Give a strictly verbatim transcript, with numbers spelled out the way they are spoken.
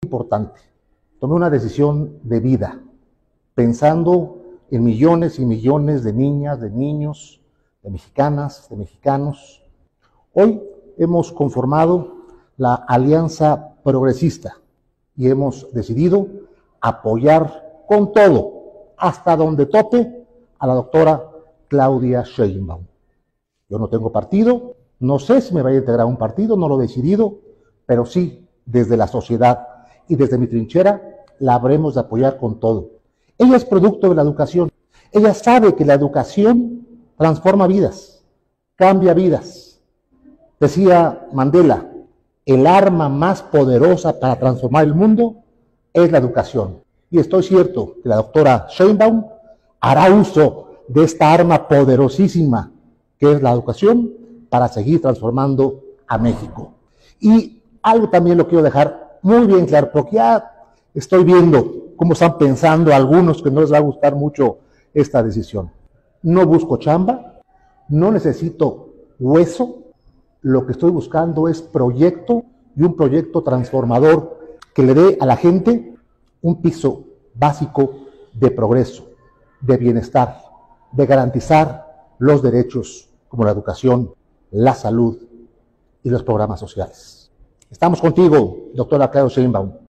Importante. Tomé una decisión de vida, pensando en millones y millones de niñas, de niños, de mexicanas, de mexicanos. Hoy hemos conformado la Alianza Progresista y hemos decidido apoyar con todo, hasta donde tope, a la doctora Claudia Sheinbaum. Yo no tengo partido, no sé si me vaya a integrar a un partido, no lo he decidido, pero sí, desde la sociedad y desde mi trinchera, la habremos de apoyar con todo. Ella es producto de la educación. Ella sabe que la educación transforma vidas, cambia vidas. Decía Mandela, el arma más poderosa para transformar el mundo es la educación. Y estoy cierto que la doctora Sheinbaum hará uso de esta arma poderosísima que es la educación para seguir transformando a México. Y algo también lo quiero dejar muy bien claro, porque ya estoy viendo cómo están pensando algunos que no les va a gustar mucho esta decisión. No busco chamba, no necesito hueso, lo que estoy buscando es proyecto y un proyecto transformador que le dé a la gente un piso básico de progreso, de bienestar, de garantizar los derechos como la educación, la salud y los programas sociales. Estamos contigo, doctora Claudia Sheinbaum.